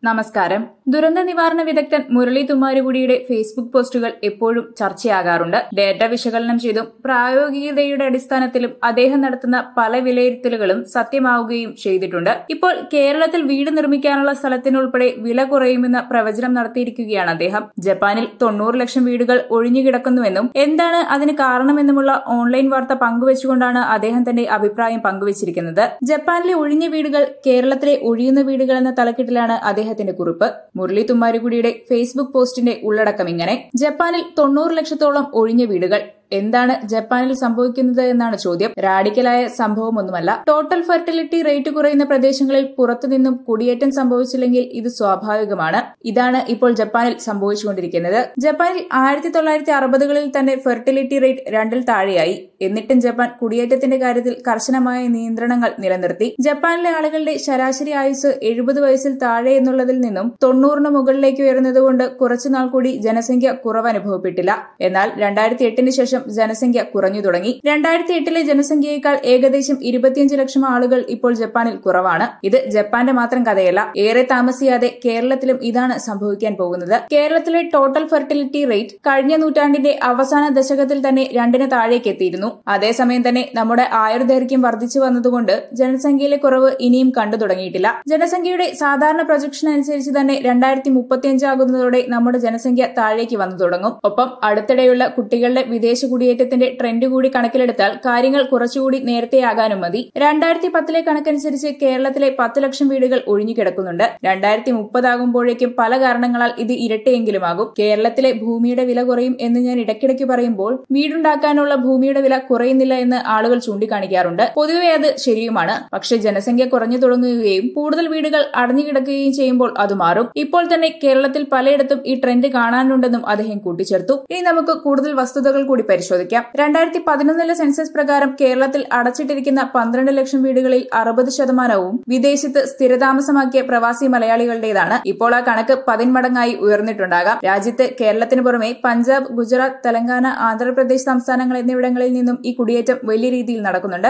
നമസ്കാരം. ദുരന്ത നിവാരണ വിദഗ്ധൻ മുരളി തുമ്മാരുകുടിയുടെ ഫേസ്ബുക്ക് പോസ്റ്റുകൾ എപ്പോഴും ചർച്ചയാകാറുണ്ട്. ഡേറ്റ വിശകലനം ചെയ്തും പ്രായോഗികതയുടെ അടിസ്ഥാനത്തിലും അദ്ദേഹം നടത്തുന്ന പല വിലയിരുത്തലുകളും സത്യമാവുകയും ചെയ്തിട്ടുണ്ട്. ഇപ്പോൾ കേരളത്തിൽ വീട് നിർമ്മിക്കാനുള്ള സ്ഥലത്തിനുൾപ്പെടെ വില കുറയുമെന്ന പ്രവചനം നടത്തിയിരിക്കുകയാണ് അദ്ദേഹം. ജപ്പാനിൽ 90 ലക്ഷം വീടുകൾ ഒഴിഞ്ഞുകിടക്കുന്നുവെന്നും എന്താണ് അതിന് കാരണമെന്നുമുള്ള ഓൺലൈൻ വാർത്ത പങ്കുവച്ചുകൊണ്ടാണ് അദ്ദേഹം തന്റെ അഭിപ്രായം പങ്കുവച്ചിരിക്കുന്നത്. ജപ്പാനിലെ ഒഴിഞ്ഞ വീടുകൾ കേരളത്തിലെ ഒഴിയുന്ന വീടുകൾ എന്ന തലക്കെട്ടിലാണ് അദ്ദേഹത്തിന്റെ കുറിപ്പ്. മുരളി തുമ്മാരുകുടിയുടെ ഫേസ്ബുക്ക് പോസ്റ്റിന്റെ ഉള്ളടക്കം ഇങ്ങനെ: ജപ്പാനിൽ 90 ലക്ഷത്തോളം ഒഴിഞ്ഞ വീടുകൾ. എന്താണ് ജപ്പാനിൽ സംഭവിക്കുന്നത് എന്നാണ് ചോദ്യം. റാഡിക്കലായ സംഭവമൊന്നുമല്ല. ടോട്ടൽ ഫെർട്ടിലിറ്റി റേറ്റ് കുറയുന്ന പ്രദേശങ്ങളിൽ പുറത്തുനിന്നും കുടിയേറ്റം സംഭവിച്ചില്ലെങ്കിൽ ഇത് സ്വാഭാവികമാണ്. ഇതാണ് ഇപ്പോൾ ജപ്പാനിൽ സംഭവിച്ചുകൊണ്ടിരിക്കുന്നത്. ജപ്പാനിൽ 1960കളിൽ തന്നെ ഫെർട്ടിലിറ്റി റേറ്റ് 2ൽ താഴെയായി. എന്നിട്ടും ജപ്പാൻ കുടിയേറ്റത്തിന്റെ കാര്യത്തിൽ കർശനമായ നിയന്ത്രണങ്ങൾ നിലനിർത്തി. ജപ്പാനിലെ ആളുകളുടെ ശരാശരി ആയുസ് 70 വയസ്സിൽ താഴെ എന്നുള്ളതിൽ നിന്നും 90ന് മുകളിലേക്ക് ഉയർന്നതുകൊണ്ട് കുറച്ചുനാൾ കൂടി ജനസംഖ്യ കുറവ് അനുഭവപ്പെട്ടില്ല. എന്നാൽ 2008 ശേഷം ജനസംഖ്യ കുറഞ്ഞു തുടങ്ങി. 2008ലെ ജനസംഖ്യയേക്കാൾ ഏകദേശം 25 ലക്ഷം ആളുകൾ ഇപ്പോൾ ജപ്പാനിൽ കുറവാണ്. ഇത് ജപ്പാന്റെ മാത്രം കഥയല്ല. ഏറെ താമസിയാതെ കേരളത്തിലും ഇതാണ് സംഭവിക്കാൻ പോകുന്നത്. കേരളത്തിലെ ടോട്ടൽ ഫെർട്ടിലിറ്റി റേറ്റ് കഴിഞ്ഞ നൂറ്റാണ്ടിന്റെ അവസാന ദശകത്തിൽ തന്നെ 2ന് താഴേക്ക് എത്തിയിരുന്നു. അതേസമയം തന്നെ നമ്മുടെ ആയുർദൈർഘ്യം വർദ്ധിച്ചു വന്നതുകൊണ്ട് ജനസംഖ്യയിലെ കുറവ് ഇനിയും കണ്ടു തുടങ്ങിയിട്ടില്ല. ജനസംഖ്യയുടെ സാധാരണ പ്രൊജക്ഷൻ അനുസരിച്ച് തന്നെ 2035 ആകുന്നതോടെ നമ്മുടെ ജനസംഖ്യ താഴേക്ക് വന്നു തുടങ്ങും. ഒപ്പം അടുത്തിടെയുള്ള കുട്ടികളുടെ വിദേശ കുടിയേറ്റത്തിന്റെ ട്രെൻഡ് കൂടി കണക്കിലെടുത്താൽ കാര്യങ്ങൾ കുറച്ചുകൂടി നേരത്തെയാകാനും മതി. 2010ലെ കണക്കനുസരിച്ച് കേരളത്തിലെ 10 ലക്ഷം വീടുകൾ ഒഴിഞ്ഞുകിടക്കുന്നുണ്ട്. 2030 ആകുമ്പോഴേക്കും പല കാരണങ്ങളാൽ ഇത് ഇരട്ടിയെങ്കിലുമാകും. കേരളത്തിലെ ഭൂമിയുടെ വില കുറയും എന്ന് ഞാൻ ഇടയ്ക്കിടയ്ക്ക് പറയുമ്പോൾ വീടുണ്ടാക്കാനുള്ള ഭൂമിയുടെ വില കുറയുന്നില്ല എന്ന് ആളുകൾ ചൂണ്ടിക്കാണിക്കാറുണ്ട്. പൊതുവെ അത് ശരിയുമാണ്. പക്ഷേ ജനസംഖ്യ കുറഞ്ഞു തുടങ്ങുകയും കൂടുതൽ വീടുകൾ അടഞ്ഞുകിടക്കുകയും ചെയ്യുമ്പോൾ അത് മാറും. ഇപ്പോൾ തന്നെ കേരളത്തിൽ പലയിടത്തും ഈ ട്രെൻഡ് കാണാനുണ്ടെന്നും അദ്ദേഹം കൂട്ടിച്ചേർത്തു. ഇനി നമുക്ക് കൂടുതൽ വസ്തുതകൾ കൂടി പരിശോധിക്കാം. 2011ലെ സെൻസസ് പ്രകാരം കേരളത്തിൽ അടച്ചിട്ടിരിക്കുന്ന 12 ലക്ഷം വീടുകളിൽ 60% വിദേശത്ത് സ്ഥിരതാമസമാക്കിയ പ്രവാസി മലയാളികളുടേതാണ്. ഇപ്പോൾ ആ കണക്ക് 10 മടങ്ങായി ഉയർന്നിട്ടുണ്ടാകാം. രാജ്യത്ത് കേരളത്തിന് പുറമെ പഞ്ചാബ്, ഗുജറാത്ത്, തെലങ്കാന, ആന്ധ്രാപ്രദേശ് സംസ്ഥാനങ്ങൾ എന്നിവിടങ്ങളിൽ നിന്നും ഈ കുടിയേറ്റം വലിയ രീതിയിൽ നടക്കുന്നുണ്ട്.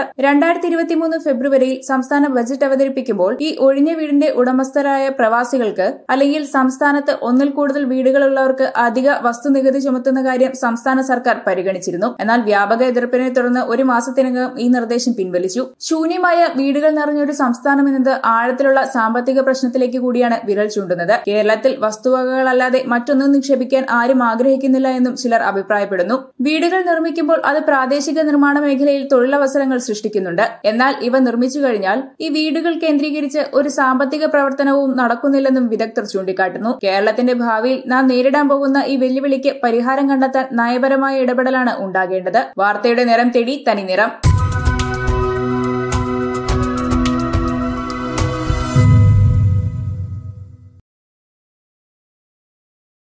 2023 ഫെബ്രുവരിയിൽ സംസ്ഥാന ബജറ്റ് അവതരിപ്പിക്കുമ്പോൾ ഈ ഒഴിഞ്ഞ വീടിന്റെ ഉടമസ്ഥരായ പ്രവാസികൾക്ക് അല്ലെങ്കിൽ സംസ്ഥാനത്ത് ഒന്നിൽ കൂടുതൽ വീടുകളുള്ളവർക്ക് അധിക വസ്തുനികുതി ചുമത്തുന്ന കാര്യം സംസ്ഥാന സർക്കാർ പരിഗണിച്ചിരുന്നു. എന്നാൽ വ്യാപക എതിർപ്പിനെ തുടർന്ന് ഒരു മാസത്തിനകം ഈ നിർദ്ദേശം പിൻവലിച്ചു. ശൂന്യമായ വീടുകൾ നിറഞ്ഞൊരു സംസ്ഥാനം എന്നത് ആഴത്തിലുള്ള സാമ്പത്തിക പ്രശ്നത്തിലേക്ക് കൂടിയാണ് വിരൽ ചൂണ്ടുന്നത്. കേരളത്തിൽ വസ്തുവകകളല്ലാതെ മറ്റൊന്നും നിക്ഷേപിക്കാൻ ആരും ആഗ്രഹിക്കുന്നില്ല എന്നും ചിലർ അഭിപ്രായപ്പെടുന്നു. വീടുകൾ നിർമ്മിക്കുമ്പോൾ അത് പ്രാദേശിക നിർമ്മാണ മേഖലയിൽ തൊഴിലവസരങ്ങൾ സൃഷ്ടിക്കുന്നുണ്ട്. എന്നാൽ ഇവ നിർമ്മിച്ചു കഴിഞ്ഞാൽ ഈ വീടുകൾ കേന്ദ്രീകരിച്ച് ഒരു സാമ്പത്തിക പ്രവർത്തനവും നടക്കുന്നില്ലെന്നും വിദഗ്ധർ ചൂണ്ടിക്കാട്ടുന്നു. കേരളത്തിന്റെ ഭാവിയിൽ നാം നേരിടാൻ പോകുന്ന ഈ വെല്ലുവിളിക്ക് പരിഹാരം കണ്ടെത്താൻ നയപരമായ ഇടപെടലാണ് ഉണ്ടാകേണ്ടത്. വാർത്തയുടെ നിറം തേടി തനി നിറം.